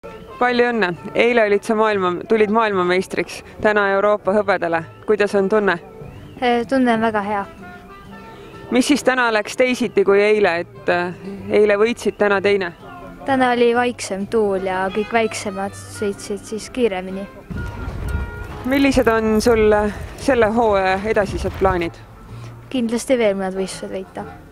Palju õnne! Eile tulid maailmameistriks, täna Euroopa hõbedale. Kuidas on tunne? Tunne on väga hea. Mis siis täna läks teisiti kui eile, et eile võitsid, täna teine? Täna oli vaiksem tuul ja kõik väiksemad sõitsid siis kiiremini. Millised on sul selle hooaja edasised plaanid? Kindlasti veel mõned võistlused võita.